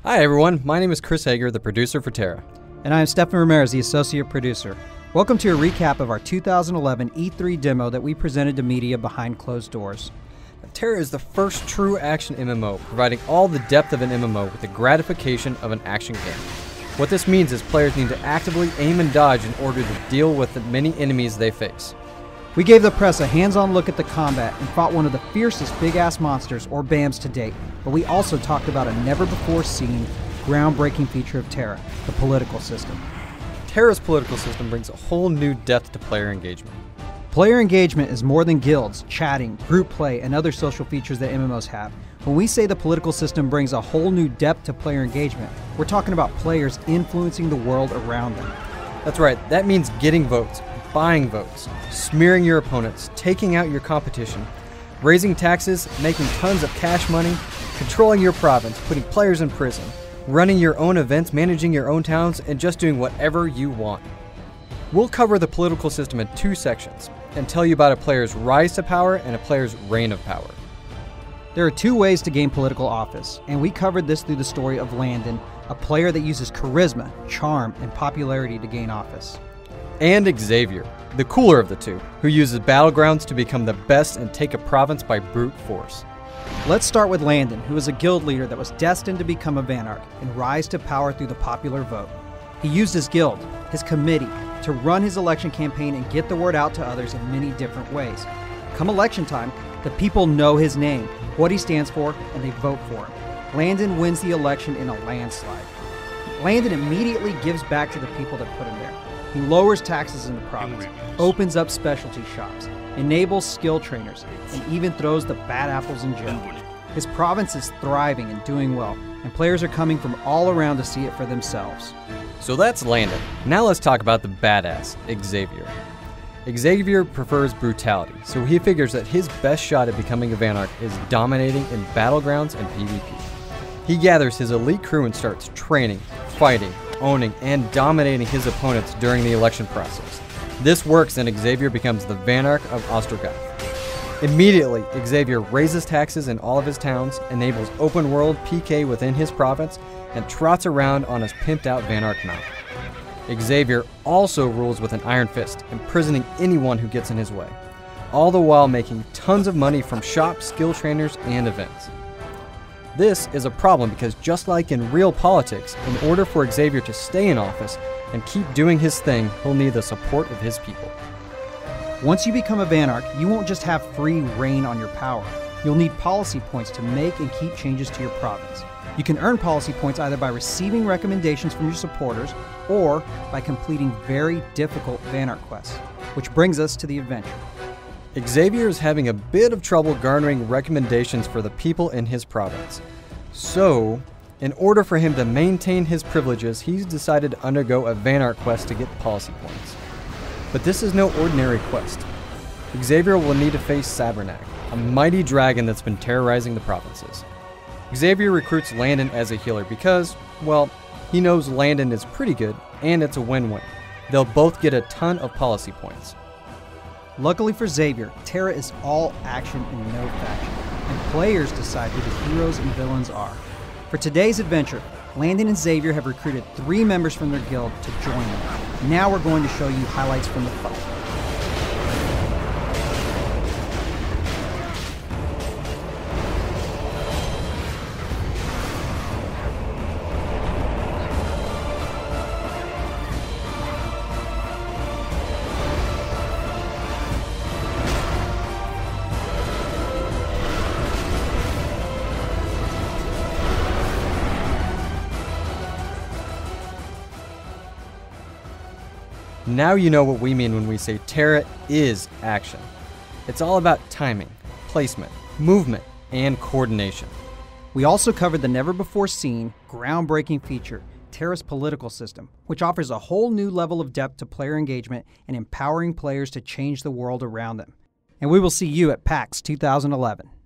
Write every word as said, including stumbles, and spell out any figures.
Hi everyone, my name is Chris Hager, the producer for TERA. And I am Stefan Ramirez, the associate producer. Welcome to a recap of our two thousand eleven E three demo that we presented to media behind closed doors. TERA is the first true action M M O, providing all the depth of an M M O with the gratification of an action game. What this means is players need to actively aim and dodge in order to deal with the many enemies they face. We gave the press a hands-on look at the combat and fought one of the fiercest big-ass monsters, or B A Ms, to date, but we also talked about a never-before-seen, groundbreaking feature of TERA, the political system. TERA's political system brings a whole new depth to player engagement. Player engagement is more than guilds, chatting, group play, and other social features that M M Os have. When we say the political system brings a whole new depth to player engagement, we're talking about players influencing the world around them. That's right, that means getting votes, buying votes, smearing your opponents, taking out your competition, raising taxes, making tons of cash money, controlling your province, putting players in prison, running your own events, managing your own towns, and just doing whatever you want. We'll cover the political system in two sections and tell you about a player's rise to power and a player's reign of power. There are two ways to gain political office, and we covered this through the story of Landon, a player that uses charisma, charm, and popularity to gain office. And Xavier, the cooler of the two, who uses battlegrounds to become the best and take a province by brute force. Let's start with Landon, who is a guild leader that was destined to become a Vanarch and rise to power through the popular vote. He used his guild, his committee, to run his election campaign and get the word out to others in many different ways. Come election time, the people know his name, what he stands for, and they vote for him. Landon wins the election in a landslide. Landon immediately gives back to the people that put him there. He lowers taxes in the province, opens up specialty shops, enables skill trainers, and even throws the bad apples in jail. His province is thriving and doing well, and players are coming from all around to see it for themselves. So that's Landon. Now let's talk about the badass, Xavier. Xavier prefers brutality, so he figures that his best shot at becoming a Vanarch is dominating in battlegrounds and PvP. He gathers his elite crew and starts training, fighting, owning, and dominating his opponents during the election process. This works and Xavier becomes the Vanarch of Ostrogoth. Immediately, Xavier raises taxes in all of his towns, enables open world P K within his province, and trots around on his pimped out Vanarch mount. Xavier also rules with an iron fist, imprisoning anyone who gets in his way, all the while making tons of money from shops, skill trainers, and events. This is a problem because just like in real politics, in order for Xavier to stay in office and keep doing his thing, he'll need the support of his people. Once you become a Vanarch, you won't just have free reign on your power. You'll need policy points to make and keep changes to your province. You can earn policy points either by receiving recommendations from your supporters or by completing very difficult Vanarch quests, which brings us to the adventure. Xavier is having a bit of trouble garnering recommendations for the people in his province. So, in order for him to maintain his privileges, he's decided to undergo a Vanarch quest to get policy points. But this is no ordinary quest. Xavier will need to face Sabernac, a mighty dragon that's been terrorizing the provinces. Xavier recruits Landon as a healer because, well, he knows Landon is pretty good and it's a win-win. They'll both get a ton of policy points. Luckily for Xavier, TERA is all action and no faction, and players decide who the heroes and villains are. For today's adventure, Landon and Xavier have recruited three members from their guild to join them. Now we're going to show you highlights from the fight. Now you know what we mean when we say TERA is action. It's all about timing, placement, movement, and coordination. We also covered the never-before-seen, groundbreaking feature, TERA's political system, which offers a whole new level of depth to player engagement and empowering players to change the world around them. And we will see you at PAX two thousand eleven.